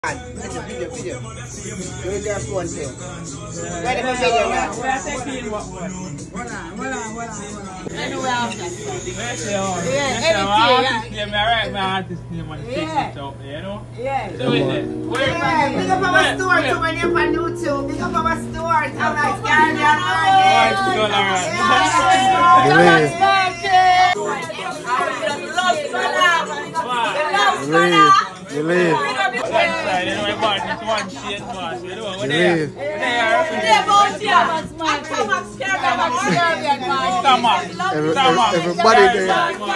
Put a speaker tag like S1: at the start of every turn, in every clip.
S1: Video. Do it just one thing. Ready for video now?
S2: We are taking what?
S1: Hold on.
S2: Anyway, after.
S1: Yeah,
S2: me write my artist name on the picture up there, you know?
S1: Yeah.
S2: Do it then.
S1: Big up our store too when you're on YouTube. Big up our store. Tammax Guardian
S3: Believe.
S2: One shade boss, you know what
S3: Believe. Everybody there.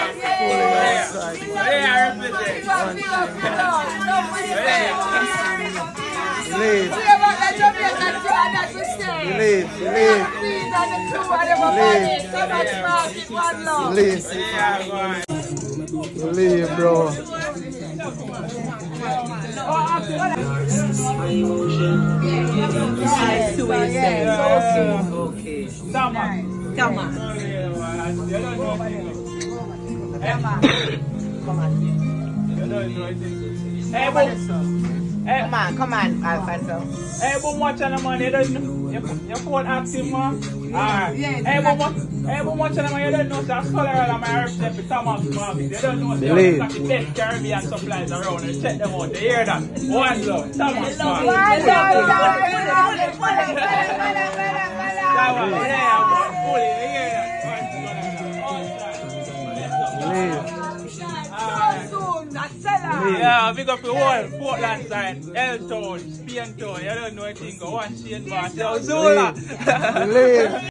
S3: Believe, bro.
S2: Okay. Tammax.
S1: Come on, Alfonso.
S2: Hey, but watch on the man, you don't know. Your phone active, man. Alright. Hey, but watch on the man, you don't know. So Skullaral and my represent for Tammax market. You don't know. They got the best Caribbean supplies around. You check them out. You hear that? One love. Tammax yeah, big up the whole Portland side, L-Town, Spain Town, you don't know anything, go one shade boss, yo, Zola!